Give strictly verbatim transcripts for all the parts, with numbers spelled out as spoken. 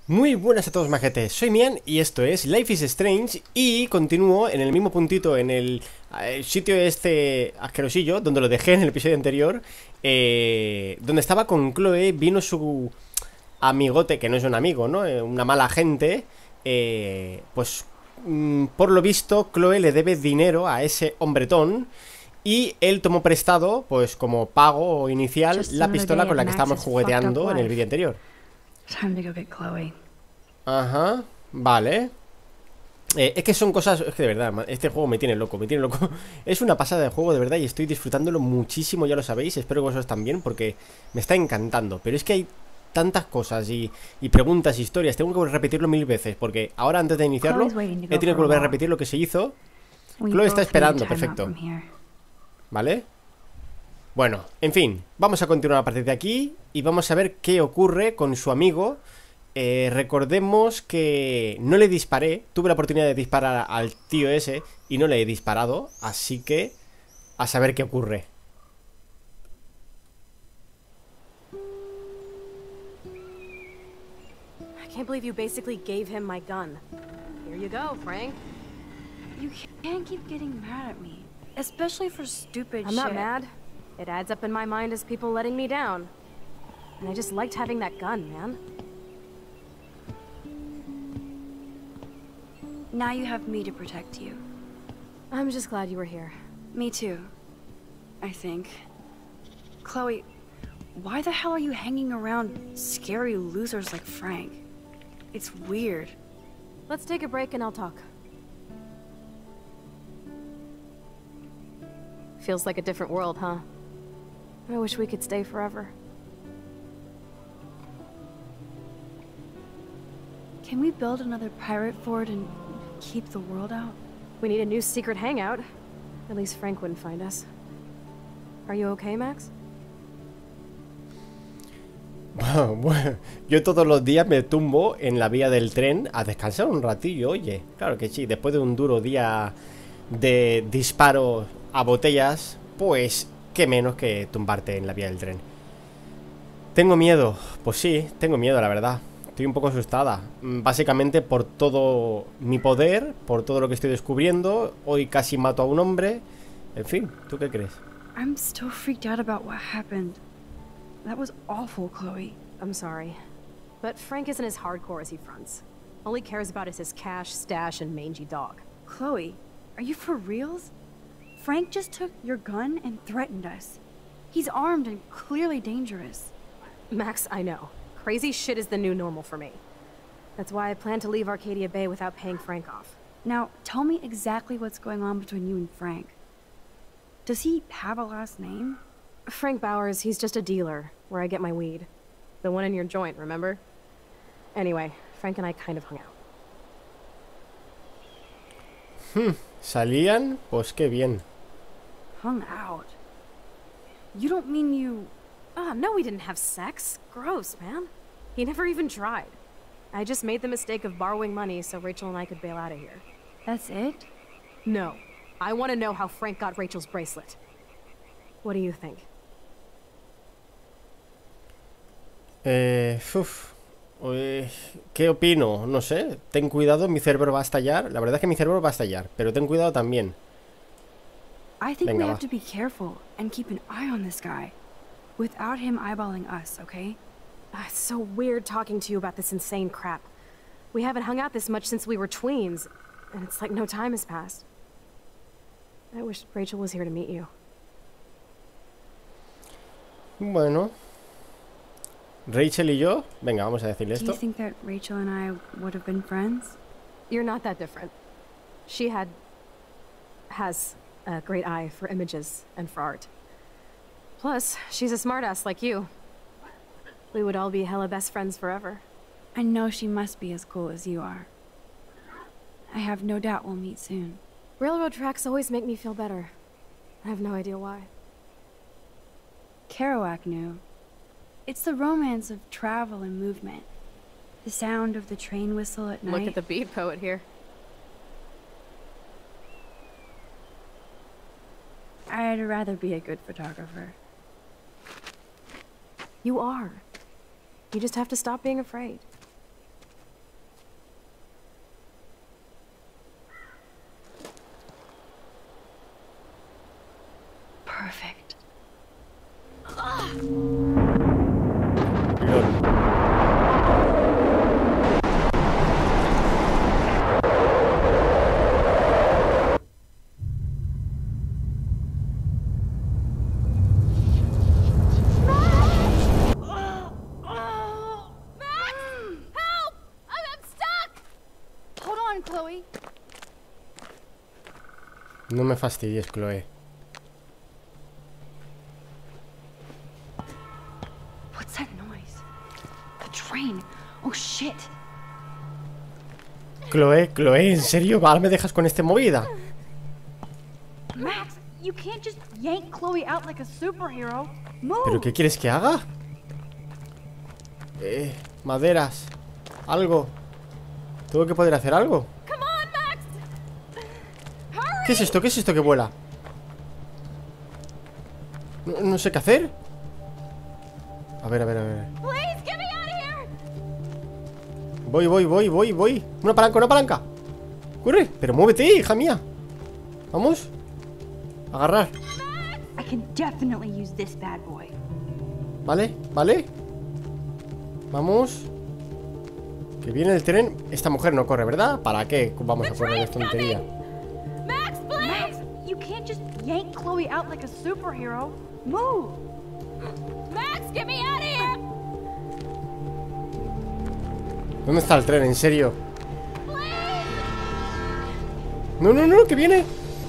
Muy buenas a todos, majetes, soy Mian y esto es Life is Strange. Y continúo en el mismo puntito, en el, el sitio este asquerosillo donde lo dejé en el episodio anterior, eh, donde estaba con Chloe. Vino su amigote, que no es un amigo, ¿no? Eh, una mala gente. eh, Pues mm, por lo visto Chloe le debe dinero a ese hombretón, y él tomó prestado, pues como pago inicial, la pistola con la que estábamos jugueteando en el vídeo anterior. Time to go get Chloe. Ajá, vale. eh, Es que son cosas, es que de verdad, ma- este juego me tiene loco, me tiene loco. Es una pasada de juego, de verdad, y estoy disfrutándolo muchísimo, ya lo sabéis. Espero que vosotros también, porque me está encantando. Pero es que hay tantas cosas y, y preguntas, historias. Tengo que repetirlo mil veces, porque ahora, antes de iniciarlo, Chloe's waiting to he go tenido for que a volver a walk. repetir lo que se hizo. We Chloe está both need esperando, time out perfecto. from here. ¿Vale? Bueno, en fin, vamos a continuar a partir de aquí y vamos a ver qué ocurre con su amigo. Eh, recordemos que no le disparé. Tuve la oportunidad de disparar al tío ese y no le he disparado, así que a saber qué ocurre. I can't believe you basically gave him my gun. Here you go, Frank. You can't keep getting mad at me, especially for stupid I'm shit. not mad. It adds up in my mind as people letting me down. And I just liked having that gun, man. Now you have me to protect you. I'm just glad you were here. Me too. I think. Chloe, why the hell are you hanging around scary losers like Frank? It's weird. Let's take a break and I'll talk. Feels like a different world, huh? I wish we could stay forever. Can we build another pirate fort and keep the world out? We need a new secret hangout. At least Frank wouldn't find us. Are you okay, Max? Bueno, yo todos los días me tumbo en la vía del tren a descansar un ratillo, oye. Claro que sí, después de un duro día de disparos a botellas, pues qué menos que tumbarte en la vía del tren. Tengo miedo, pues sí, tengo miedo, la verdad. Estoy un poco asustada, mm, básicamente por todo mi poder, por todo lo que estoy descubriendo. Hoy casi mato a un hombre. En fin, ¿tú qué crees? I'm still freaked out about what happened. That was awful, Chloe. I'm sorry. But Frank isn't as hardcore as he fronts. All he cares about is his cash, stash, and mangy dog. Chloe, are you for reals? Frank just took your gun and threatened us. He's armed and clearly dangerous. Max, I know. Crazy shit is the new normal for me. That's why I plan to leave Arcadia Bay without paying Frank off. Now, tell me exactly what's going on between you and Frank. Does he have a last name? Frank Bowers, he's just a dealer, where I get my weed. The one in your joint, remember? Anyway, Frank and I kind of hung out. Hmm, ¿salían? Pues qué bien. Hung out? You don't mean you... Ah, no, we didn't have sex. Gross, man. He never even tried. I just made the mistake of borrowing money so Rachel and I could bail out of here. That's it? No. I want to know how Frank got Rachel's bracelet. What do you think? Eh, uf, eh, ¿qué opino? No sé, ten cuidado, mi cerebro va a estallar. La verdad es que mi cerebro va a estallar, pero ten cuidado también. I think Venga, we va. have to be careful and keep an eye on this guy. Without him eyeballing us, okay? Ah, it's so weird talking to you about this insane crap. We haven't hung out this much since we were tweens, and it's like no time has passed. I wish Rachel was here to meet you. Bueno, Rachel y yo, venga, vamos a decirle Do you esto. think that Rachel and I would have been friends? You're not that different. She had... has a great eye for images and for art. Plus, she's a smartass like you. We would all be hella best friends forever. I know she must be as cool as you are. I have no doubt we'll meet soon. Railroad tracks always make me feel better. I have no idea why. Kerouac knew. It's the romance of travel and movement. The sound of the train whistle at night. Look at the beat poet here. I'd rather be a good photographer. You are. You just have to stop being afraid. No me fastidies, Chloe. What's that noise? The train. Oh shit. Chloe, Chloe, ¿en serio? ¿Ahora me dejas con este movida? Max, you can't just yank Chloe out like a superhero. Move. ¿Pero qué quieres que haga? Eh, maderas. Algo. Tengo que poder hacer algo. Come on, Max. Hurry. ¿Qué es esto? ¿Qué es esto que vuela? No, no sé qué hacer. A ver, a ver, a ver. Please get me out of here. Voy, voy, voy, voy, voy. Una palanca, una palanca. Corre, pero muévete, hija mía. Vamos. Agarrar. I can definitely use this bad boy. Vale, vale. Vamos. Que viene el tren. Esta mujer no corre, ¿verdad? ¿Para qué vamos a correr? Es tontería. Max, please. Max, you can't just yank Chloe out like a superhero. Move. Max, get me out of here. ¿Dónde está el tren? ¿En serio? No, no, no, que viene.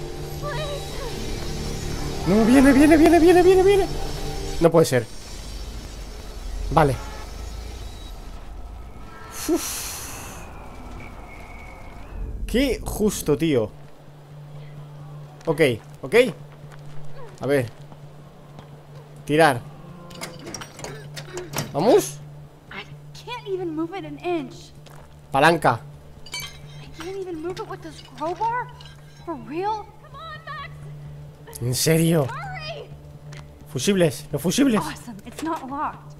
No, viene, viene, viene, viene, viene, viene. No puede ser. Vale. Uf. Qué justo, tío. Ok, ok. A ver. Tirar. Vamos. I can't even move it an inch. Palanca. I can't even move it with this crowbar. For real? Come on, Max. ¿En serio? Hurry. Fusibles, los fusibles. Awesome. It's not locked.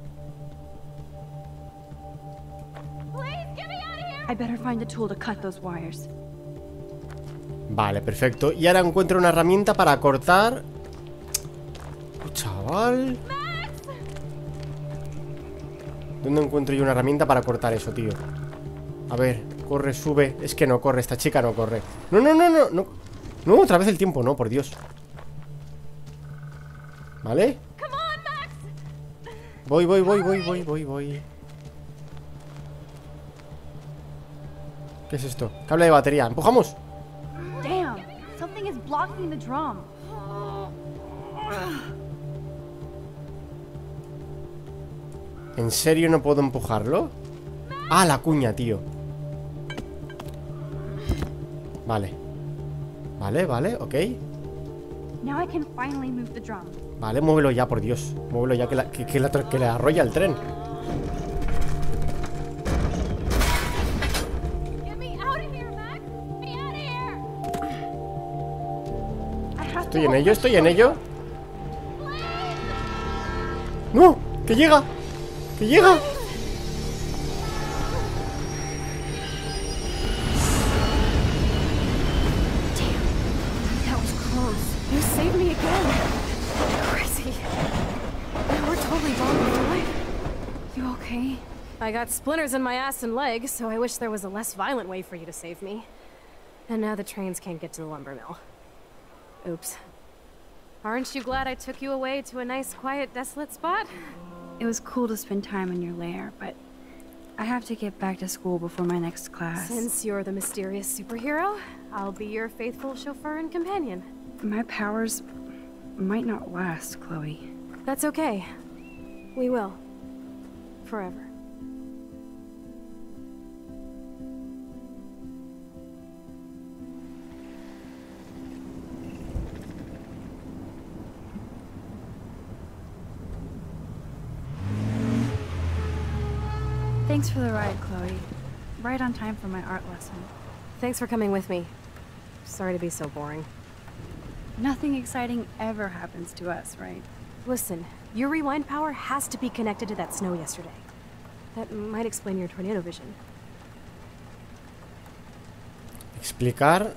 Please get me out of here. I better find a tool to cut those wires. Vale, perfecto. Y ahora encuentro una herramienta para cortar. Oh, chaval. ¿Dónde encuentro yo una herramienta para cortar eso, tío? A ver, corre, sube. Es que no corre, esta chica no corre. No, no, no, no, no. No, otra vez el tiempo, no, por Dios. ¿Vale? Voy, voy, voy, voy, voy, voy, voy. ¿Qué es esto? Cable de batería. ¿Empujamos? Damn, something is blocking the drum. ¿En serio no puedo empujarlo? Ah, la cuña, tío. Vale. Vale, vale, ok. Now I can finally move the drum. Vale, muévelo ya, por Dios. Muévelo ya, que, la, que, que, la, que le arrolla el tren. Get me out of here, Max. Get me out of here. I have Estoy to en hold ello, this estoy en close. ello. ¡No! ¡Que llega! ¡Que llega! That was close. You saved me again. Crazy. Now we're totally bombing for life. You okay? I got splinters in my ass and legs, so I wish there was a less violent way for you to save me. And now the trains can't get to the lumber mill. Oops. Aren't you glad I took you away to a nice, quiet, desolate spot? It was cool to spend time in your lair, but I have to get back to school before my next class. Since you're the mysterious superhero, I'll be your faithful chauffeur and companion. My powers might not last, Chloe. That's okay. We will. Forever. Thanks for the ride, Chloe. Right on time for my art lesson. Thanks for coming with me. Sorry to be so boring. Nothing exciting ever happens to us, right? Listen, your rewind power has to be connected to that snow yesterday. That might explain your tornado vision. Explicar.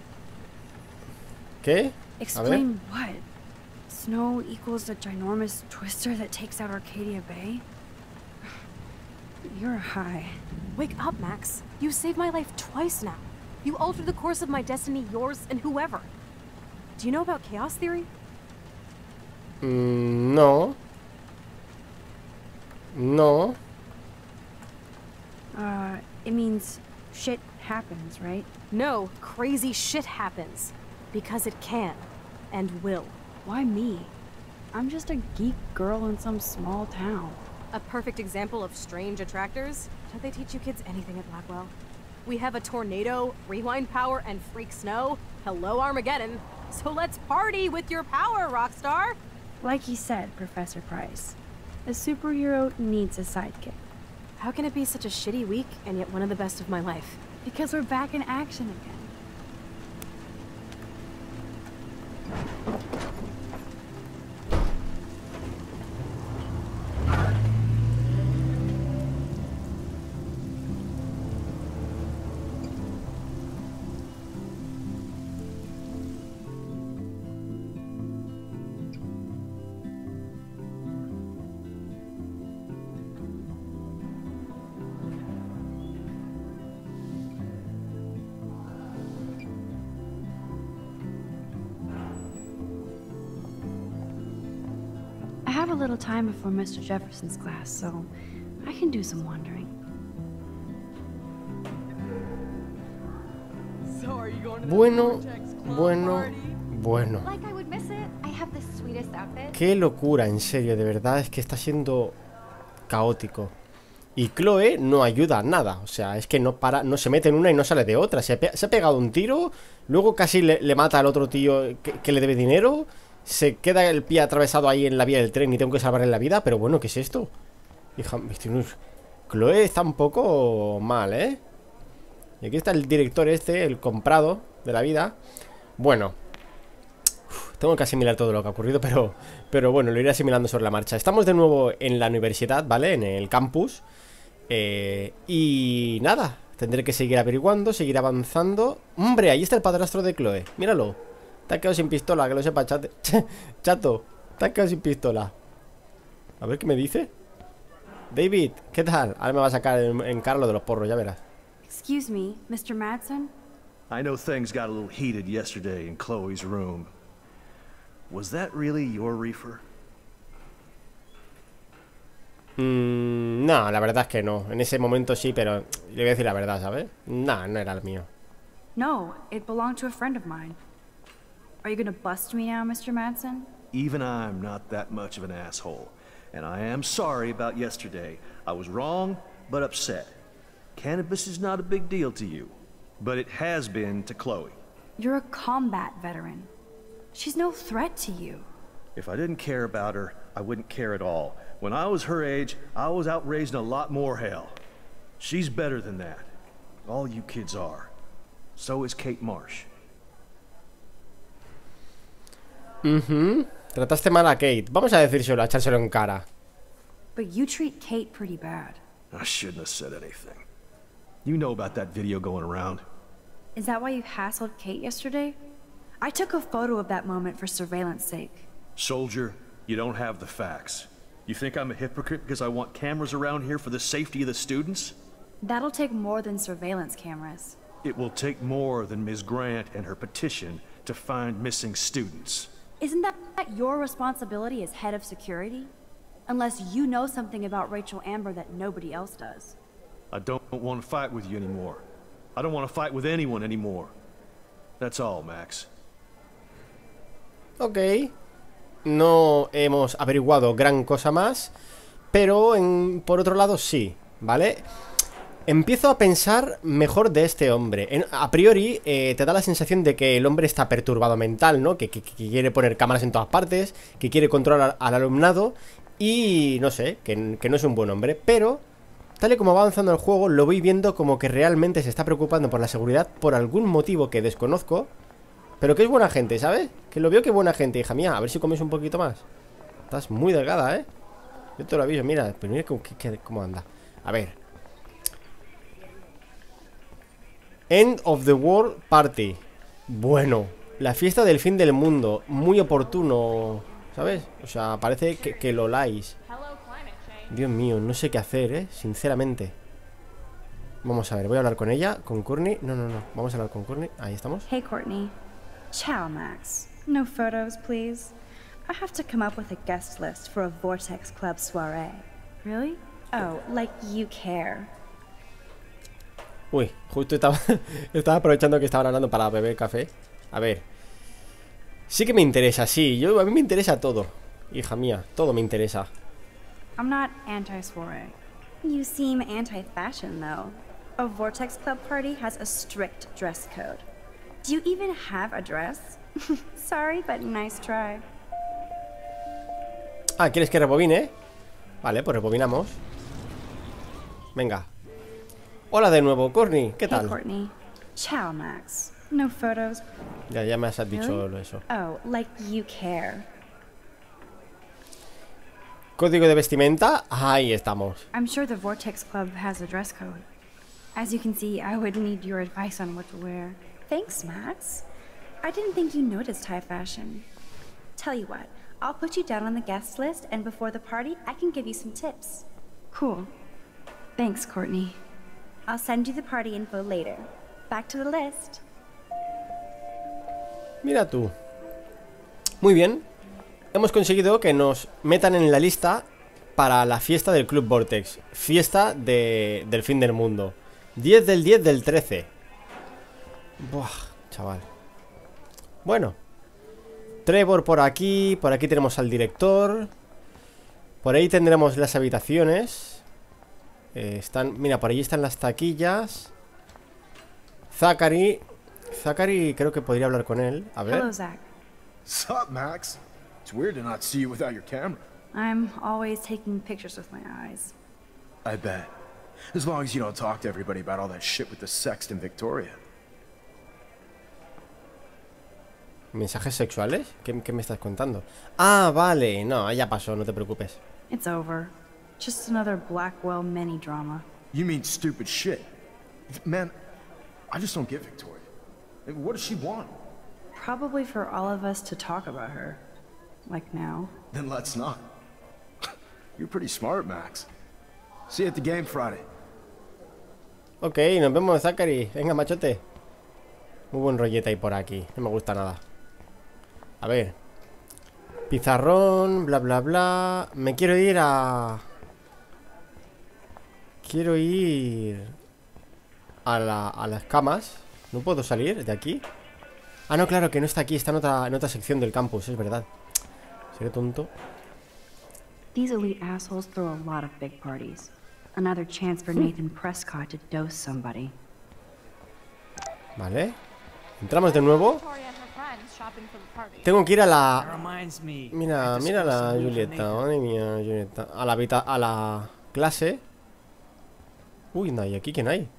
¿Qué? Explain what? Snow equals a ginormous twister that takes out Arcadia Bay? You're high. Wake up, Max. You saved my life twice now. You altered the course of my destiny, yours, and whoever. Do you know about chaos theory? Mm, no. No. Uh, it means shit happens, right? No, crazy shit happens. Because it can. And will. Why me? I'm just a geek girl in some small town. A perfect example of strange attractors? Don't they teach you kids anything at Blackwell? We have a tornado, rewind power, and freak snow. Hello, Armageddon. So let's party with your power, Rockstar! Like he said, Professor Price, a superhero needs a sidekick. How can it be such a shitty week and yet one of the best of my life? Because we're back in action again. I have a little time before Mister Jefferson's class, so I can do some wandering. Bueno, bueno, bueno. Like I would miss it. I have the sweetest outfit. Qué locura, en serio, de verdad es que está siendo caótico. Y Chloe no ayuda a nada, o sea, es que no para, no se mete en una y no sale de otra. Se ha, pe se ha pegado un tiro, luego casi le, le mata al otro tío que, que le debe dinero. Se queda el pie atravesado ahí en la vía del tren y tengo que salvarle la vida. Pero bueno, ¿qué es esto? Hija, Chloe está un poco mal, ¿eh? Y aquí está el director este, el comprado de la vida. Bueno, uf, tengo que asimilar todo lo que ha ocurrido, pero, pero bueno, lo iré asimilando sobre la marcha. Estamos de nuevo en la universidad, ¿vale? En el campus. eh, Y nada, tendré que seguir averiguando, seguir avanzando. Hombre, ahí está el padrastro de Chloe, míralo. Te has quedado sin pistola, que lo sepa, chate. Chato, te has quedado sin pistola. A ver qué me dice. David, ¿qué tal? Ahora me va a sacar en, en cara lo de los porros, ya verás. Excuse me, Mister Madsen? I know things got a little heated yesterday in Chloe's room. Was that really your reefer? Mm, no, la verdad es que no. En ese momento sí, pero le voy a decir la verdad, ¿sabes? No, no era el mío. No, it belonged to a friend of mine. Are you gonna bust me now, Mister Madsen? Even I'm not that much of an asshole. And I am sorry about yesterday. I was wrong, but upset. Cannabis is not a big deal to you, but it has been to Chloe. You're a combat veteran. She's no threat to you. If I didn't care about her, I wouldn't care at all. When I was her age, I was out raising a lot more hell. She's better than that. All you kids are. So is Kate Marsh. Uh-huh. Trataste mal a Kate. Vamos a decírselo, a echárselo en cara. But you treat Kate pretty bad. I shouldn't have said anything. You know about that video going around. Is that why you hassled Kate yesterday? I took a photo of that moment for surveillance sake. Soldier, you don't have the facts. You think I'm a hypocrite because I want cameras around here for the safety of the students? That'll take more than surveillance cameras. It will take more than Miz Grant and her petition to find missing students. Isn't that your responsibility as head of security? Unless you know something about Rachel Amber that nobody else does. I don't want to fight with you anymore. I don't want to fight with anyone anymore. That's all, Max. Ok. No hemos averiguado gran cosa más, pero en, por otro lado sí, ¿vale? Empiezo a pensar mejor de este hombre. En, a priori eh, te da la sensación de que el hombre está perturbado mental, ¿no? Que, que, que quiere poner cámaras en todas partes, que quiere controlar al alumnado y no sé, que, que no es un buen hombre. Pero tal y como va avanzando el juego, lo voy viendo como que realmente se está preocupando por la seguridad por algún motivo que desconozco. Pero que es buena gente, ¿sabes? Que lo veo que es buena gente, hija mía. A ver si comes un poquito más. Estás muy delgada, ¿eh? Yo te lo aviso, mira, pero mira cómo, qué, cómo anda. A ver. End of the World Party. Bueno, la fiesta del fin del mundo. Muy oportuno, ¿sabes? O sea, parece que, que lo láis. Dios mío, no sé qué hacer, ¿eh? Sinceramente. Vamos a ver, voy a hablar con ella, con Courtney. No, no, no, vamos a hablar con Courtney. Ahí estamos. Hey, Courtney. Ciao, Max. No photos, please. I have to come up with a guest list for a Vortex Club soiree. Really? Oh, like you care. Uy, justo estaba, estaba aprovechando que estaban hablando para beber café. A ver, Sí que me interesa, sí. Yo, a mí me interesa todo. Hija mía, todo me interesa. I'm not anti-soiree. You seem anti-fashion, though. A Vortex Club party has a strict dress code. Do you even have a dress? Sorry, but nice try. Ah, ¿quieres que rebobine? Vale, pues rebobinamos. Venga. Hola de nuevo, Courtney. ¿Qué Hey, tal? Courtney. Ciao, Max. No photos. Ya, ya me has dicho Really? eso. Oh, like you care. Código de vestimenta. Ahí estamos. I'm sure the Vortex Club has a dress code. As you can see, I would need your advice on what to wear. Thanks, Max. I didn't think you noticed high fashion. Tell you what, I'll put you down on the guest list, and before the party, I can give you some tips. Cool. Thanks, Courtney. I'll send you the party info later. Back to the list. Mira tú. Muy bien. Hemos conseguido que nos metan en la lista para la fiesta del Club Vortex. Fiesta de, del fin del mundo. diez del diez del trece. Buah, chaval. Bueno. Trevor por aquí. Por aquí tenemos al director. Por ahí tendremos las habitaciones. eh, Están, mira, por allí están las taquillas. Zachary. Zachary creo que podría hablar con él. A ver. Hello, Zach. Sup, Max? It's weird to not see you without your camera. I'm always taking pictures with my eyes. I bet. As long as you don't talk to everybody about all that shit with the sext in Victoria. ¿Mensajes sexuales? ¿Qué, qué me estás contando? Ah, vale, no, ya pasó, no te preocupes. It's over. Just another Blackwell mini drama. You mean stupid shit. Man, I just don't get Victoria. What does she want? Probably for all of us to talk about her. Like now. Then let's not. You're pretty smart, Max. See you at the game Friday. Ok, nos vemos, Zachary. Venga, machote. Muy buen rollete ahí por aquí. No me gusta nada. A ver. Pizarrón, bla, bla, bla. Me quiero ir a... Quiero ir... A, la, a las camas. ¿No puedo salir de aquí? Ah, no, claro, que no está aquí. Está en otra, en otra sección del campus, es verdad. Seré tonto. These elite assholes throw a lot of big parties. Another chance for Nathan Prescott to dose somebody. Vale. Entramos de nuevo. Tengo que ir a la... Mira, mira la Julieta. Madre mía, Julieta. A la, habita... a la clase. Uy, no hay aquí. ¿Quién hay?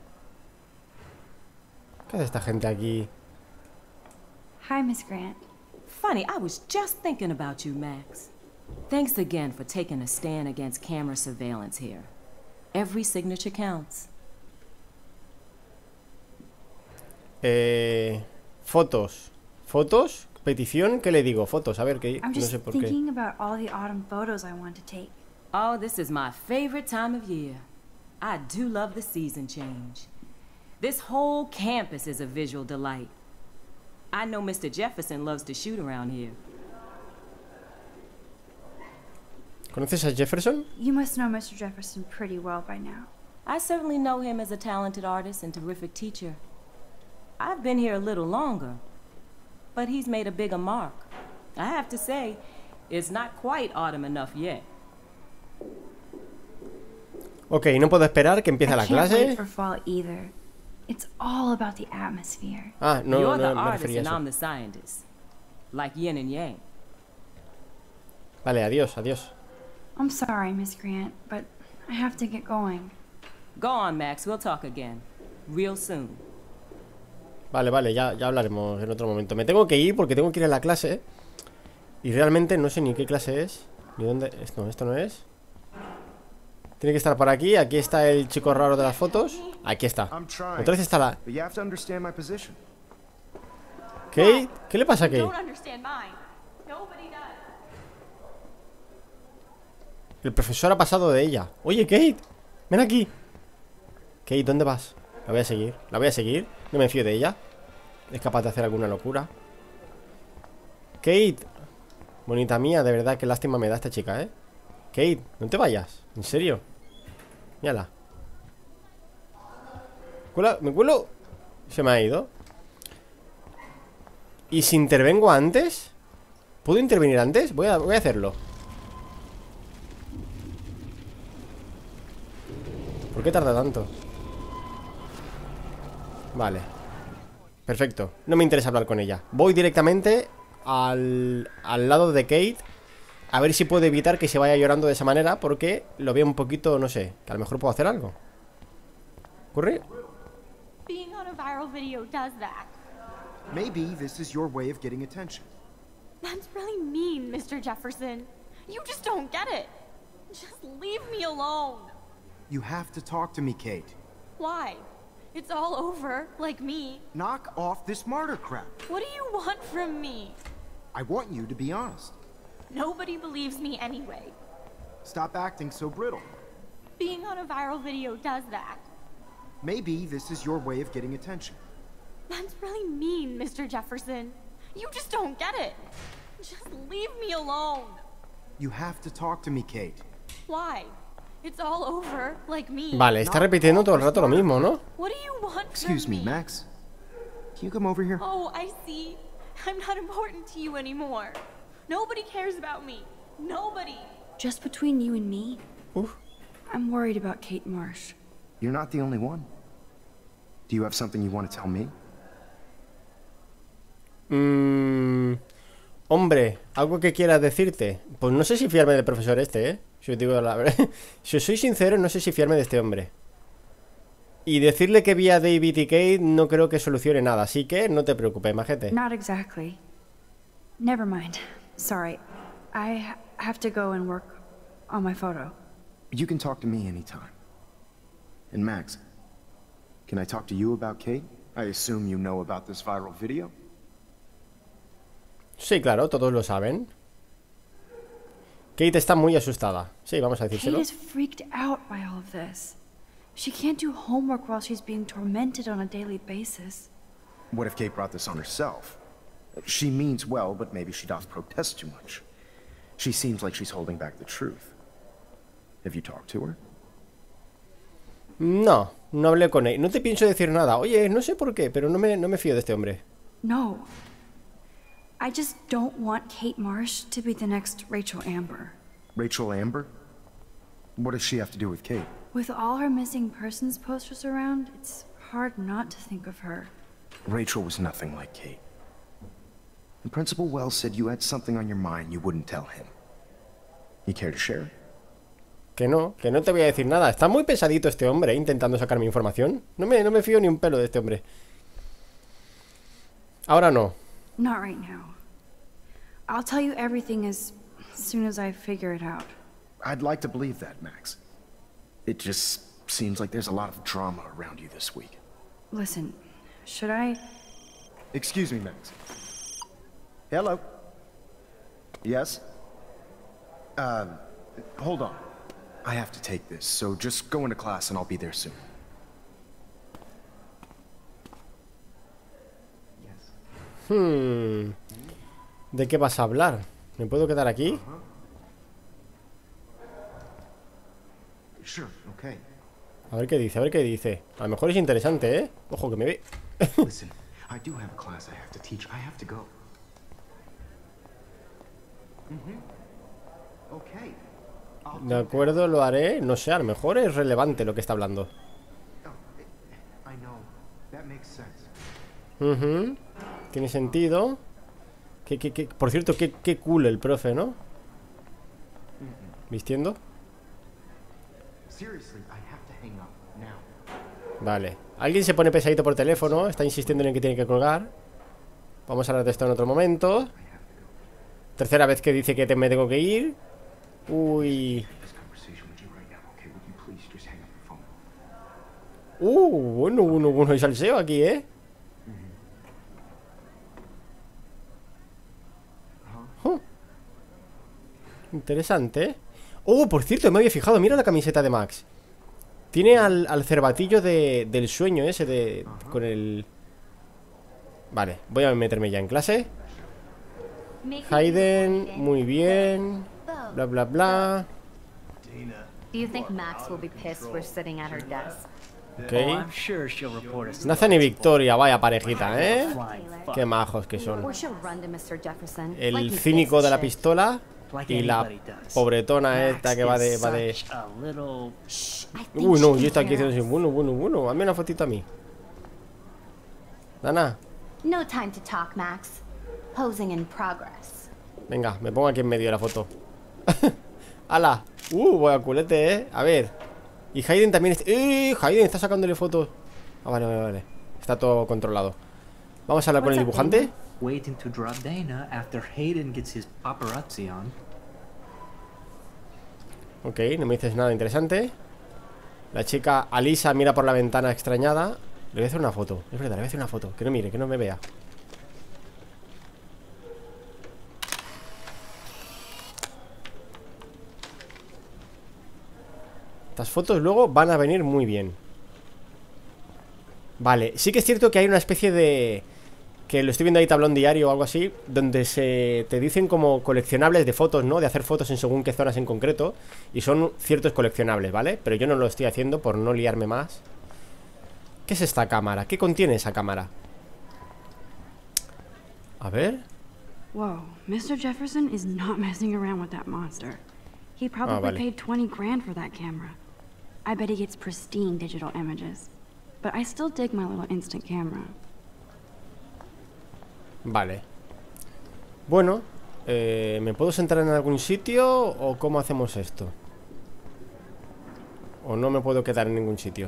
¿Qué hace esta gente aquí? Hi, Miss Grant. Funny, I was just thinking about you, Max. Thanks again for taking a stand against camera surveillance here. Every signature counts. Eh... Fotos. ¿Fotos? ¿Petición? ¿Qué le digo? Fotos, a ver, que I'm no just sé por qué. thinking about all the autumn photos I want to take. Oh, this is my favorite time of year. I do love the season change. This whole campus is a visual delight. I know Mister Jefferson loves to shoot around here. ¿Conoces a Jefferson? You must know Mister Jefferson pretty well by now. I certainly know him as a talented artist and terrific teacher. I've been here a little longer, but he's made a bigger mark. I have to say, it's not quite autumn enough yet. Ok, no puedo esperar que empiece I la can't clase. wait for fall either. It's all about the atmosphere. Ah, no, You're no, the me artist refería a and eso. I'm the scientist. Like yin and yang. Vale, adiós, adiós. I'm sorry, Miss Grant, but I have to get going. Go on, Max. We'll talk again. Real soon. Vale, vale, ya, ya hablaremos en otro momento. Me tengo que ir porque tengo que ir a la clase. Y realmente no sé ni qué clase es. Ni dónde... No, esto no es. Tiene que estar por aquí. Aquí está el chico raro de las fotos. Aquí está. I'm trying. Otra vez está la... But you have to understand my position. ¿Kate? ¿Qué le pasa a Kate? understand mine. Nobody does. El profesor ha pasado de ella. Oye, Kate, ven aquí. Kate, ¿dónde vas? La voy a seguir, la voy a seguir. No me fío de ella. Es capaz de hacer alguna locura. Kate. Bonita mía, de verdad, qué lástima me da esta chica, ¿eh? Kate, no te vayas. ¿En serio? Mírala. ¿Cuela? ¿Me cuelo? Se me ha ido. ¿Y si intervengo antes? ¿Puedo intervenir antes? Voy a, voy a hacerlo. ¿Por qué tarda tanto? Vale. Perfecto. No me interesa hablar con ella. Voy directamente al, al lado de Kate. A ver si puedo evitar que se vaya llorando de esa manera, porque lo veo un poquito, no sé, que a lo mejor puedo hacer algo. ¿Ocurre? Being on a viral video does that. Maybe this is your way of getting attention. That's really mean, Mister Jefferson. You just don't get it. Just leave me alone. You have to talk to me, Kate. Why? It's all over, like me. Knock off this martyr crap. What do you want from me? I want you to be honest. Nobody believes me anyway. Stop acting so brittle. Being on a viral video does that. Maybe this is your way of getting attention. That's really mean, Mister Jefferson. You just don't get it. Just leave me alone. You have to talk to me, Kate. Why? It's all over, like me. Vale, está repitiendo todo el rato lo mismo, ¿no? What do you want Excuse from me, Max. Can you come over here? Oh, I see. I'm not important to you anymore. Nobody cares about me. Nobody. Just between you and me, Uf. I'm worried about Kate Marsh. You're not the only one. Do you have something you want to tell me? Mm, hombre, ¿algo que quieras decirte? Pues no sé si fiarme del profesor este, ¿eh? Si os digo la verdad. Si os soy sincero, no sé si fiarme de este hombre. Y decirle que vi a David y Kate no creo que solucione nada. Así que no te preocupes, majete. Not exactly. Never mind. Sorry. I ha have to go and work on my photo. You can talk to me anytime. And Max, can I talk to you about Kate? I assume you know about this viral video? Sí, claro, todos lo saben. Kate está muy asustada. Sí, vamos a decírselo. Kate is freaked out by all of this. She can't do homework while she's being tormented on a daily basis. What if Kate brought this on herself? She means well, but maybe she does protest too much. She seems like she's holding back the truth. Have you talked to her? No, no hablé con él. No te pienso decir nada. Oye, no sé por qué, pero no me, no me fío de este hombre. No. I just don't want Kate Marsh to be the next Rachel Amber. Rachel Amber? What does she have to do with Kate? With all her missing persons posters around, it's hard not to think of her. Rachel was nothing like Kate. And Principal Wells said you had something on your mind you wouldn't tell him. You care to share? Que no, que no te voy a decir nada. Está muy pesadito este hombre, ¿eh? Intentando sacarme información. No me, no me fío ni un pelo de este hombre. Ahora no. Not right now. I'll tell you everything as soon as I figure it out. I'd like to believe that, Max. It just seems like there's a lot of drama around you this week. Listen, should I... Excuse me, Max. Hello? Yes? Uh, hold on. I have to take this, so just go into class and I'll be there soon. Hmm. ¿De qué vas a hablar? ¿Me puedo quedar aquí? Sure, okay. A ver qué dice, a ver qué dice. A lo mejor es interesante, ¿eh? Ojo, que me ve. Listen, I do have a class I have to teach. I have to go. Mm-hmm. Okay. De acuerdo, lo haré. No sé, a lo mejor es relevante lo que está hablando. I know. That makes sense. Uh-huh. Tiene sentido. ¿Qué, qué, qué? Por cierto, qué, qué cool el profe, ¿no? ¿Vistiendo? Vale. Alguien se pone pesadito por teléfono. Está insistiendo en que tiene que colgar. Vamos a hablar de esto en otro momento. Tercera vez que dice que te, me tengo que ir. Uy. Uh, bueno, bueno, bueno, hay salseo aquí, ¿eh? Huh. Interesante, ¿eh? Oh, por cierto, me había fijado. Mira la camiseta de Max. Tiene al, al cervatillo de, del sueño ese de... Con el... Vale, voy a meterme ya en clase. Hayden, muy bien. Bla, bla, bla. Do you think Max will be pissed we're sitting at her desk? Ok. Oh, I'm sure she'll report us to No the hace ni principal. victoria, vaya parejita, ¿eh? Flying fuck. Qué majos que son. Or she'll run to mister Jefferson. like El he cínico gives a de la shit. pistola Like y la anybody does. pobretona Max esta que va de... is Va de... such a little... Shh, I think Uy, she no, can yo estoy aquí hear diciendo así, us. bueno, bueno, bueno. Hazme una fotito a mí. Dana, No time to talk, Max. Posing in progress. venga, me pongo aquí en medio de la foto. ¡Hala! Uh, voy a culete, ¿eh? A ver. Y Hayden también está... ¡Eh! Hayden está sacándole fotos. Ah, vale, vale, vale. Está todo controlado. Vamos a hablar con el dibujante. Waiting to drop Dana after Hayden gets his paparazzi on. Ok, no me dices nada interesante. La chica Alisa mira por la ventana extrañada. Le voy a hacer una foto. Es verdad, le voy a hacer una foto. Que no mire, que no me vea. Estas fotos luego van a venir muy bien. Vale, sí que es cierto que hay una especie de... Que lo estoy viendo ahí, tablón diario o algo así, donde se te dicen como coleccionables de fotos, ¿no? De hacer fotos en según qué zonas en concreto. Y son ciertos coleccionables, ¿vale? Pero yo no lo estoy haciendo por no liarme más. ¿Qué es esta cámara? ¿Qué contiene esa cámara? A ver. Whoa, mister Jefferson is not messing around with that monster. He probably vale. paid twenty grand for that camera. I bet he gets pristine digital images. But I still dig my little instant camera. Vale. Bueno, eh, ¿me puedo sentar en algún sitio o cómo hacemos esto? ¿O no me puedo quedar en ningún sitio?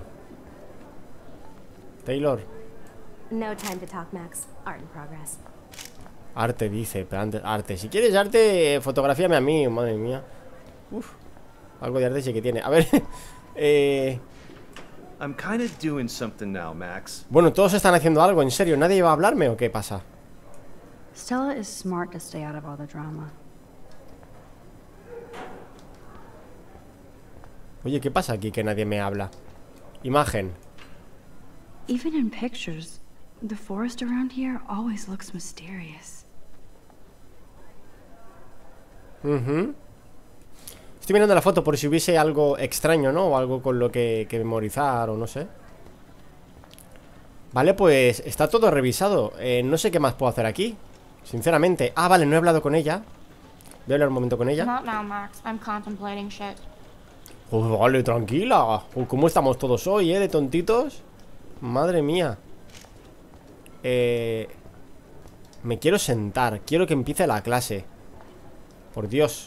Taylor. No time to talk, Max. Art in progress. Arte, dice, pero antes, arte. Si quieres arte, fotografíame a mí, madre mía. Uf, algo de arte sí que tiene. A ver, eh... I'm kind of doing something now, Max. Bueno, todos están haciendo algo, en serio. ¿Nadie va a hablarme o qué pasa? Stella is smart to stay out of all the drama. Oye, ¿qué pasa aquí que nadie me habla? Imagen. Even in pictures, the forest around here always looks mysterious. Ujú. Estoy mirando la foto por si hubiese algo extraño, ¿no? O algo con lo que, que memorizar o no sé. Vale, pues está todo revisado. eh, No sé qué más puedo hacer aquí, sinceramente. Ah, vale, no he hablado con ella. Voy a hablar un momento con ella. Not now, Max. I'm contemplating shit. Oh, vale, tranquila. Oh, ¿cómo estamos todos hoy, eh? De tontitos. Madre mía. Eh... Me quiero sentar. Quiero que empiece la clase. Por Dios.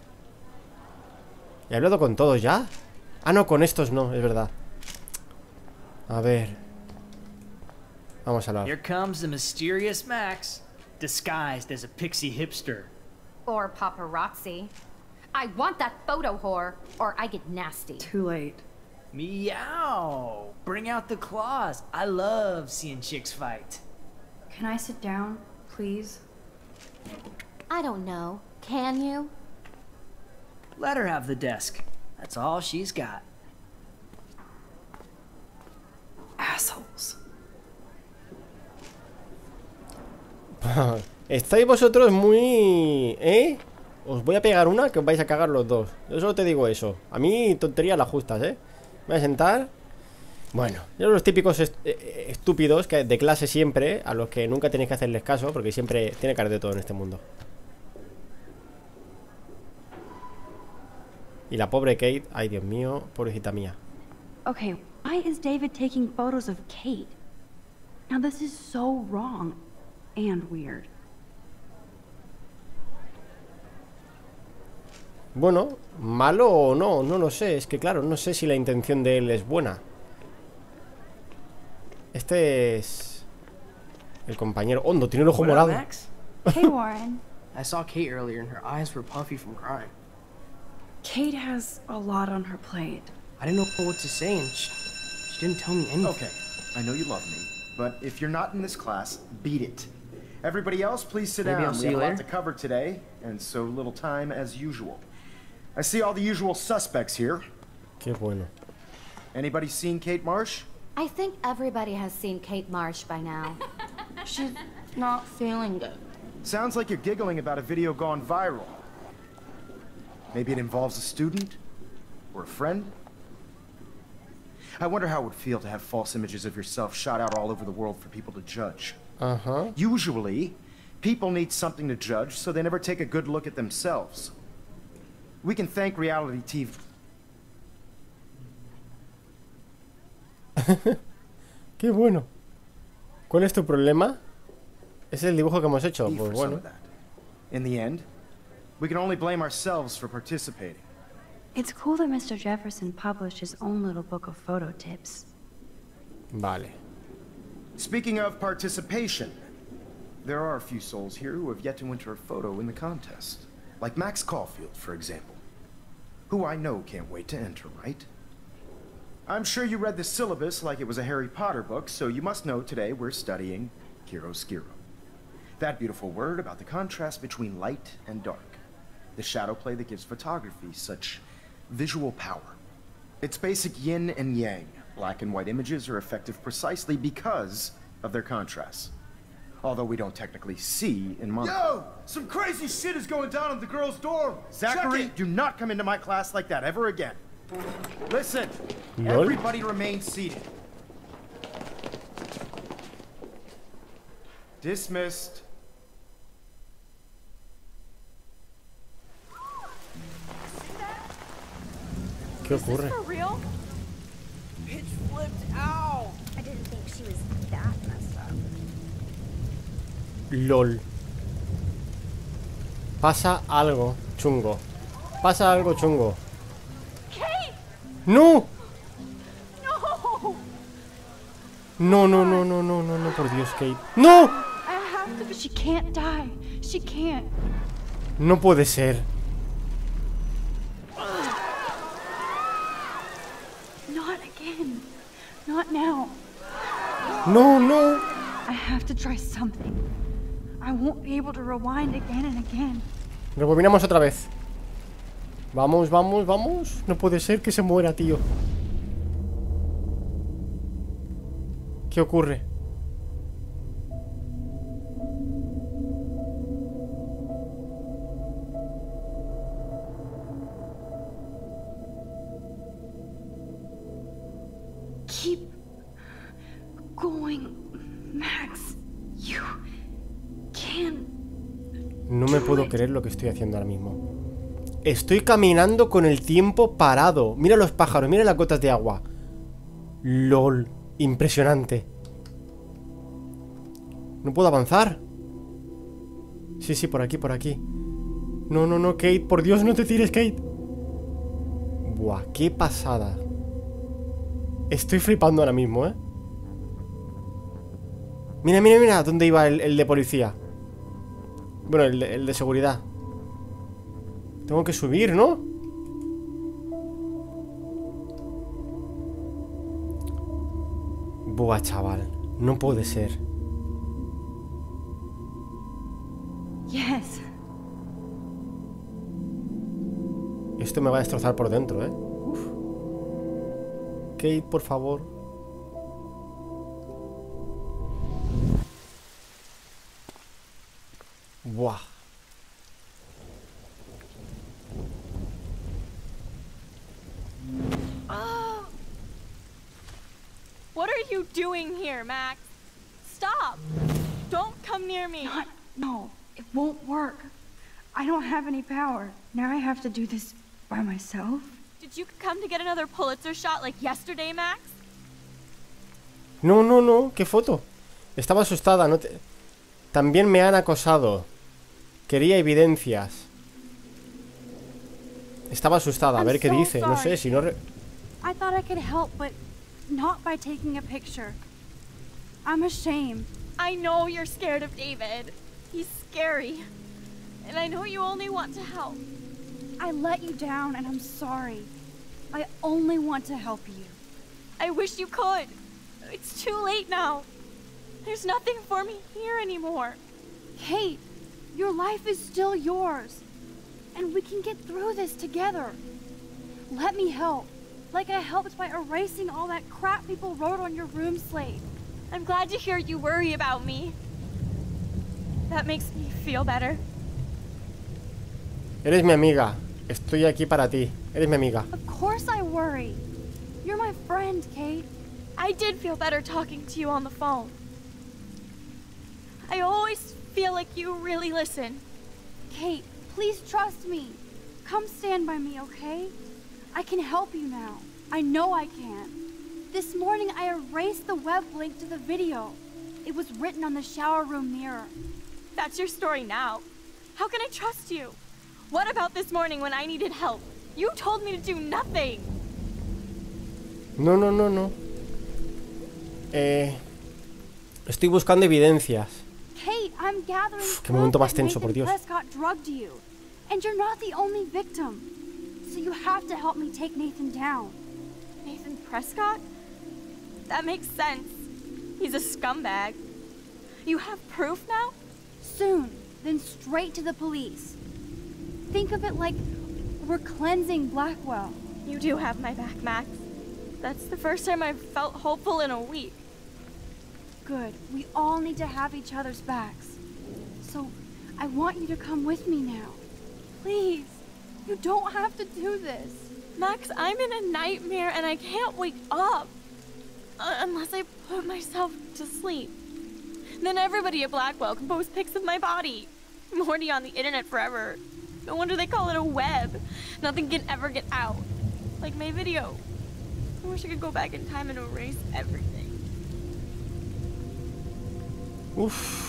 ¿He hablado con todos ya? Ah, no, con estos no, es verdad. A ver. Vamos a hablar. Here comes the mysterious Max, disguised as a pixie hipster. Or paparazzi. I want that photo whore, or I get nasty. Too late. Meow! Bring out the claws. I love seeing chicks fight. Can I sit down, please? I don't know. Can you? Let her have the desk. That's all she's got. Assholes. Estáis vosotros muy... ¿Eh? Os voy a pegar una que os vais a cagar los dos. Yo solo te digo eso. A mí tonterías las justas, ¿eh? Me voy a sentar. Bueno, yo los típicos est eh, estúpidos que de clase siempre, a los que nunca tenéis que hacerles caso, porque siempre tiene que haber de todo en este mundo. Y la pobre Kate, ay Dios mío, pobrecita mía. Okay, why is David taking photos of Kate? Now this is so wrong and weird. Bueno, malo o no, no lo sé. Es que claro, no sé si la intención de él es buena. Este es... el compañero Hondo, tiene el ojo What up, morado. Max? Hey, Warren. I saw Kate earlier and her eyes were puffy from crying. Kate has a lot on her plate. I didn't know what to say and she, she didn't tell me anything. Okay, I know you love me, but if you're not in this class, beat it. Everybody else, please sit Maybe down. I'll We see have you a lot later. to cover today, and so little time as usual. I see all the usual suspects here. Qué bueno. Anybody seen Kate Marsh? I think everybody has seen Kate Marsh by now. She's not feeling good. Sounds like you're giggling about a video gone viral. Maybe it involves a student? Or a friend? I wonder how it would feel to have false images of yourself shot out all over the world for people to judge. Ajá. Usually, people need something to judge, so they never take a good look at themselves. We can thank reality T V. Qué bueno. ¿Cuál es tu problema? Es el dibujo que hemos hecho. Pues bueno. In the end, we can only blame ourselves for participating. It's cool that Mister Jefferson published his own little book of photo tips. Vale. Speaking of participation, there are a few souls here who have yet to enter a photo in the contest. Like Max Caulfield, for example. Who I know can't wait to enter, right? I'm sure you read the syllabus like it was a Harry Potter book, so you must know today we're studying chiaroscuro. That beautiful word about the contrast between light and dark. The shadow play that gives photography such visual power. It's basic yin and yang. Black and white images are effective precisely because of their contrasts. Although we don't technically see in mono. Yo! Some crazy shit is going down in the girls' dorm! Zachary, do not come into my class like that ever again. Listen, Lol. everybody remain seated. Dismissed. ¿Qué ocurre? For real? Pitch flipped out. I didn't think she was that messed up. LOL. Pasa algo chungo. Pasa algo chungo. Kate! ¡No! No! No, no, no, no, no, no, no, por Dios, Kate. ¡No! I have to, but she can't die. She can't. No puede ser. Not again. Not now. No, no. I have to try something. I won't be able to rewind again and again. Rebobinamos otra vez. Vamos, vamos, vamos. No puede ser que se muera, tío. ¿Qué ocurre? Keep going, Max. You can. No me puedo creer lo que estoy haciendo ahora mismo. Estoy caminando con el tiempo parado. Mira los pájaros, mira las gotas de agua. LOL, impresionante. No puedo avanzar. Sí, sí, por aquí, por aquí. No, no, no, Kate, por Dios, no te tires, Kate. Buah, qué pasada. Estoy flipando ahora mismo, ¿eh? Mira, mira, mira, ¿dónde iba el, el de policía? Bueno, el de, el de seguridad. Tengo que subir, ¿no? Buah, chaval. No puede ser. Yes. Esto me va a destrozar por dentro, ¿eh? Uf. Kate, por favor. Buah. Oh. What are you doing here, Max? Stop! Don't come near me. Not. No. It won't work. I don't have any power. Now I have to do this by myself. Did you come to get another Pulitzer shot like yesterday, Max? No, no, no. ¿Qué foto? Estaba asustada. No te... También me han acosado. Quería evidencias. Estaba asustada. A ver qué dice. No sé, si no... Re... I thought I could help, but not by taking a picture. I'm ashamed. I know you're scared of David. He's scary. And I know you only want to help. I let you down, and I'm sorry. I only want to help you. I wish you could. It's too late now. There's nothing for me here anymore. Kate, your life is still yours. And we can get through this together. Let me help. Like I helped by erasing all that crap people wrote on your room slate. I'm glad to hear you worry about me. That makes me feel better. Eres mi amiga. Estoy aquí para ti. Eres mi amiga. Of course I worry. You're my friend, Kate. I did feel better talking to you on the phone. I always feel like you really listen. Kate, please trust me. Come stand by me, okay? I can help you now. I know I can. This morning I erased the web link to the video. It was written on the shower room mirror. That's your story now. How can I trust you? What about this morning when I needed help? You told me to do nothing. No, no, no, no. Eh, estoy buscando evidencias. Kate, I'm gathering Uf, qué momento más proof tenso, that por Dios. Nathan Prescott drugged you. And you're not the only victim. So you have to help me take Nathan down. Nathan Prescott? That makes sense. He's a scumbag. You have proof now? Soon, then straight to the police. Think of it like we're cleansing Blackwell. You do have my back, Max. That's the first time I've felt hopeful in a week. Good. We all need to have each other's backs. So, I want you to come with me now. Please. You don't have to do this. Max, I'm in a nightmare and I can't wake up. Uh, unless I put myself to sleep. Then everybody at Blackwell can post pics of my body. I'm already on the internet forever. No wonder they call it a web. Nothing can ever get out. Like my video. I wish I could go back in time and erase everything. Uf.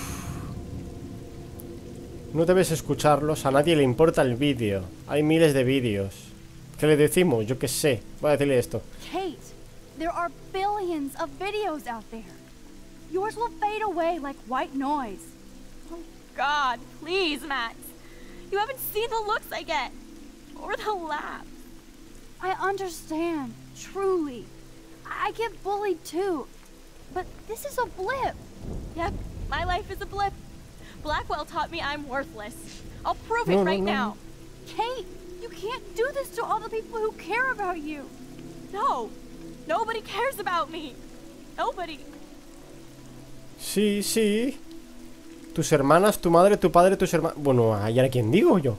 No debes escucharlos, a nadie le importa el vídeo. Hay miles de vídeos. ¿Qué le decimos? Yo qué sé. Voy a decirle esto. Kate, there are billions of videos out there. Yours will fade away like white noise. Oh God, please, Max. You haven't seen the looks I get. Or the laughs. I understand, truly. I get bullied too. But this is a blip. Yep, my life is a blip. Blackwell taught me I'm worthless. I'll prove it No, no, right no, now. Kate, you can't do this to all the people who care about you. No, nobody cares about me. Nobody. Sí, sí. Tus hermanas, tu madre, tu padre, tus hermanos. Bueno, ¿a a quién digo yo?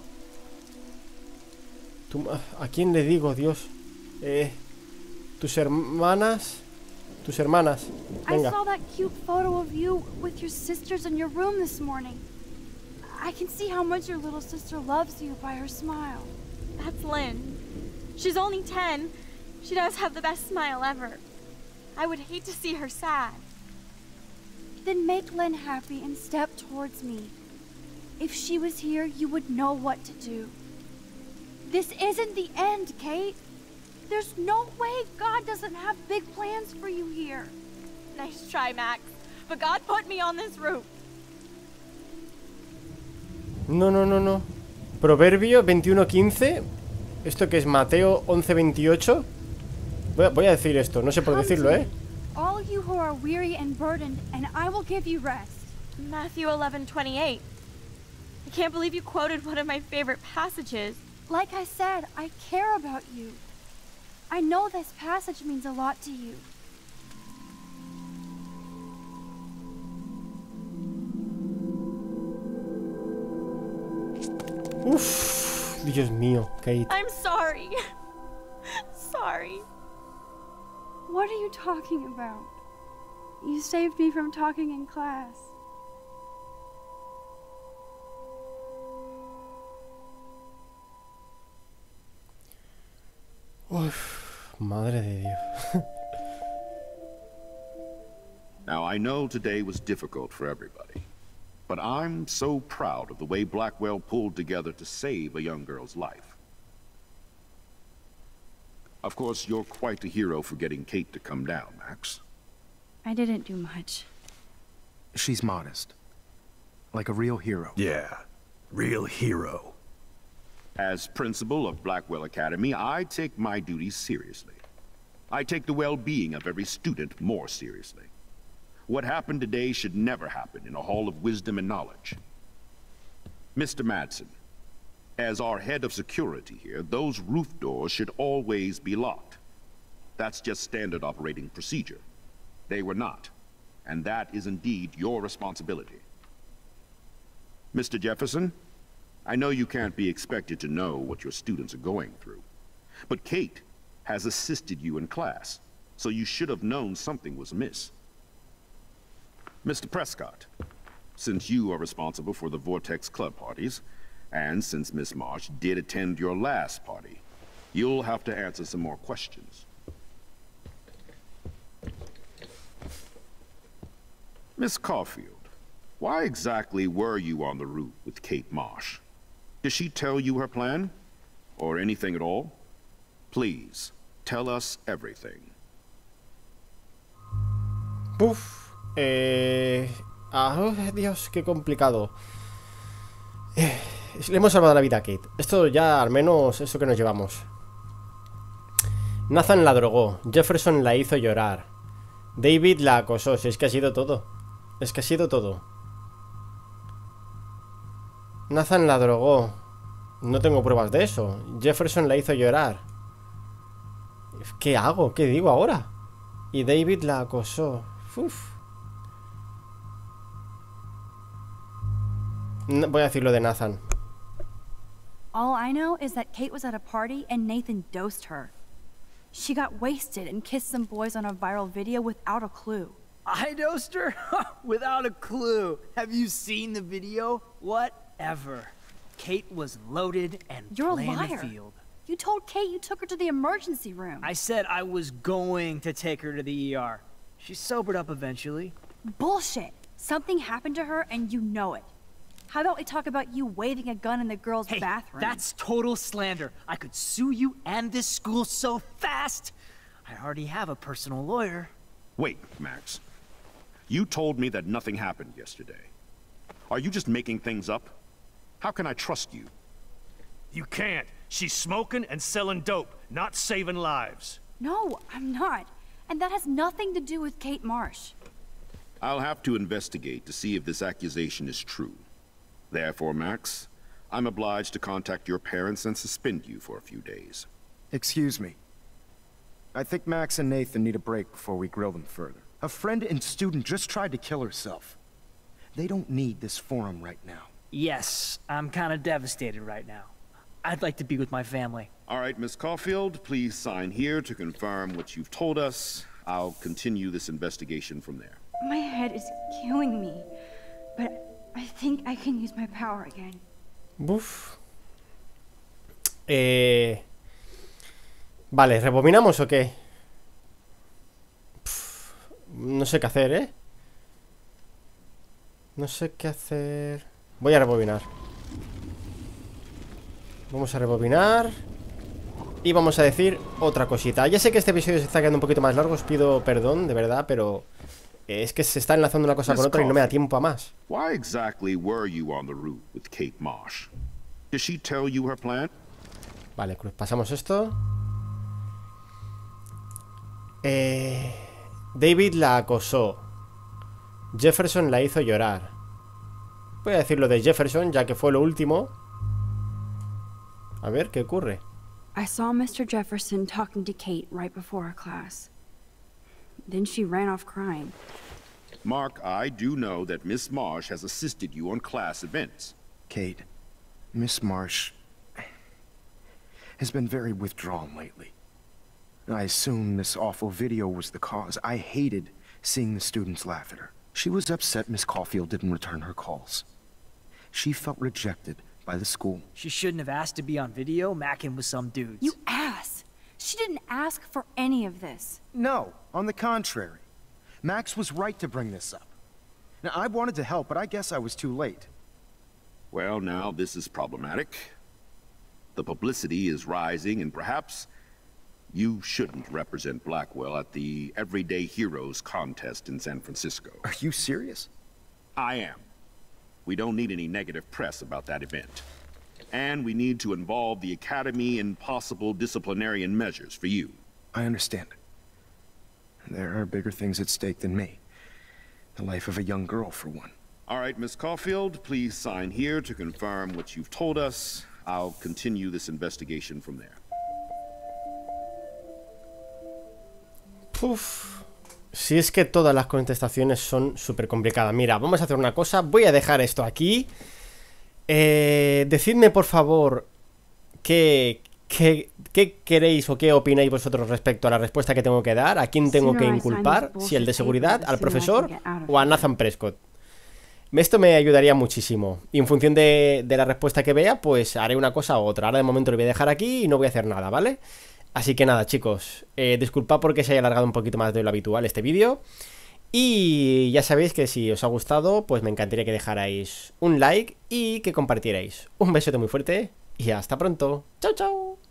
Tu... ¿A quién le digo, Dios? Eh, tus hermanas. Tus hermanas. Venga. I saw that cute photo of you with your sisters in your room this morning. I can see how much your little sister loves you by her smile. That's Lynn. She's only ten. She does have the best smile ever. I would hate to see her sad. Then make Lynn happy and step towards me. If she was here, you would know what to do. This isn't the end, Kate. There's no way God doesn't have big plans for you here. Nice try, Max. But God put me on this roof. No, no, no, no. Proverbio veintiuno quince. ¿Esto que es Mateo once veintiocho? Voy a, voy a decir esto, no sé por decirlo, ¿eh? All you who are weary and burdened, and I will give you rest. Matthew eleven twenty-eight. I can't believe you quoted one of my favorite passages. Like I said, I care about you. I know this passage means a lot to you. Uf, Dios mío, Kate. I'm sorry. Sorry. What are you talking about? You saved me from talking in class. Uf, madre de Dios. Now, I know today was difficult for everybody, but I'm so proud of the way Blackwell pulled together to save a young girl's life. Of course, you're quite a hero for getting Kate to come down, Max. I didn't do much. She's modest. Like a real hero. Yeah, real hero. As principal of Blackwell Academy, I take my duties seriously. I take the well-being of every student more seriously. What happened today should never happen in a hall of wisdom and knowledge. Mister Madsen, as our head of security here, those roof doors should always be locked. That's just standard operating procedure. They were not, and that is indeed your responsibility. Mister Jefferson, I know you can't be expected to know what your students are going through, but Kate has assisted you in class, so you should have known something was amiss. Mister Prescott, since you are responsible for the Vortex Club parties, and since Miss Marsh did attend your last party, you'll have to answer some more questions. Miss Caulfield, why exactly were you on the route with Kate Marsh? Did she tell you her plan? Or anything at all? Please, tell us everything. Uf, eh... Ah, oh, Dios, qué complicado. Eh, le hemos salvado la vida a Kate. Esto ya, al menos, eso que nos llevamos. Nathan la drogó. Jefferson la hizo llorar. David la acosó. Si es que ha sido todo. Es que ha sido todo. Nathan la drogó. No tengo pruebas de eso. Jefferson la hizo llorar. ¿Qué hago? ¿Qué digo ahora? Y David la acosó. Uf. No, voy a decir lo de Nathan. All I know is that Kate was at a party and Nathan dosed her. She got wasted and kissed some boys on a viral video without a clue. I dosed her? Without a clue. Have you seen the video? Whatever. Kate was loaded and You're playing a liar. the field. You told Kate you took her to the emergency room. I said I was going to take her to the E R. She sobered up eventually. Bullshit. Something happened to her and you know it. How about we talk about you waving a gun in the girls' hey, bathroom? That's total slander. I could sue you and this school so fast. I already have a personal lawyer. Wait, Max. You told me that nothing happened yesterday. Are you just making things up? How can I trust you? You can't. She's smoking and selling dope, not saving lives. No, I'm not. And that has nothing to do with Kate Marsh. I'll have to investigate to see if this accusation is true. Therefore, Max, I'm obliged to contact your parents and suspend you for a few days. Excuse me. I think Max and Nathan need a break before we grill them further. A friend and student just tried to kill herself. They don't need this forum right now. Yes, I'm kind of devastated right now. I'd like to be with my family. All right, Miss Caulfield, please sign here to confirm what you've told us. I'll continue this investigation from there. My head is killing me, but I think I can use my power again. Buf. Eh... Vale, ¿rebobinamos o qué? Pff, no sé qué hacer, ¿eh? No sé qué hacer... Voy a rebobinar. Vamos a rebobinar. Y vamos a decir otra cosita. Ya sé que este episodio se está quedando un poquito más largo. Os pido perdón, de verdad, pero... Es que se está enlazando una cosa con otra y no me da tiempo a más. Why exactly were you on the route with Kate Marsh? Did she tell you her plan? Vale, pasamos esto. Eh, David la acosó. Jefferson la hizo llorar. Voy a decir lo de Jefferson, ya que fue lo último. A ver, ¿qué ocurre? I saw Mister Jefferson talking to Kate right before our class. Then she ran off crying. Mark, I do know that Miss Marsh has assisted you on class events. Kate, Miss Marsh has been very withdrawn lately. I assume this awful video was the cause. I hated seeing the students laugh at her. She was upset Miss Caulfield didn't return her calls. She felt rejected by the school. She shouldn't have asked to be on video macking with some dudes. You ass! She didn't ask for any of this. No, on the contrary. Max was right to bring this up. Now, I wanted to help, but I guess I was too late. Well, now this is problematic. The publicity is rising, and perhaps you shouldn't represent Blackwell at the Everyday Heroes contest in San Francisco. Are you serious? I am. We don't need any negative press about that event. And we need to involve the Academy in possible disciplinarian measures for you. I understand. There are bigger things at stake than me. The life of a young girl, for one. All right, Miss Caulfield, please sign here to confirm what you've told us. I'll continue this investigation from there. Puf. Si es que todas las contestaciones son súper complicadas. Mira, vamos a hacer una cosa. Voy a dejar esto aquí. Eh, decidme, por favor, qué, ¿Qué, ¿Qué queréis o qué opináis vosotros respecto a la respuesta que tengo que dar? ¿A quién tengo que inculpar? ¿Si el de seguridad, al profesor o a Nathan Prescott? Esto me ayudaría muchísimo. Y en función de, de la respuesta que vea, pues haré una cosa u otra. Ahora de momento lo voy a dejar aquí y no voy a hacer nada, ¿vale? Así que nada, chicos, eh, disculpad porque se haya alargado un poquito más de lo habitual este vídeo. Y ya sabéis que si os ha gustado, pues me encantaría que dejarais un like y que compartierais. Un besote muy fuerte y hasta pronto. ¡Chao, chao!